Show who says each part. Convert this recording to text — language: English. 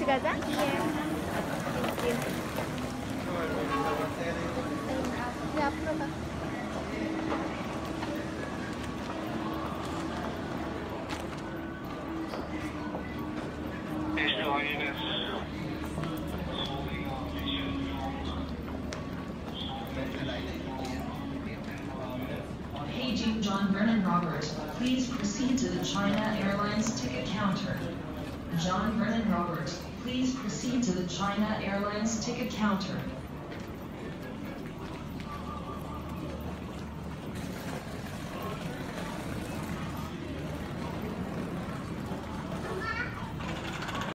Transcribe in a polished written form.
Speaker 1: 가자. 네, 앞으로 가.
Speaker 2: Paging John Vernon Robert, please proceed to the China Airlines ticket counter. John Vernon Robert, please proceed to the China Airlines ticket counter.